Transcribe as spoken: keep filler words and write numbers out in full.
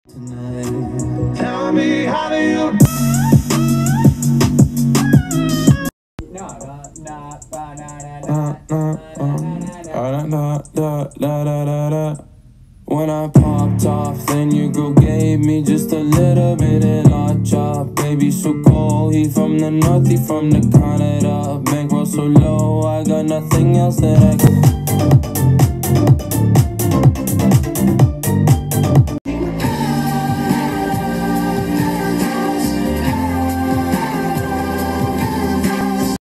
Tell me how do you when I popped off, then your girl gave me just a little bit of la chop. Baby so cold, he from the north, he from the Canada. Bankroll so low, I got nothing else that I can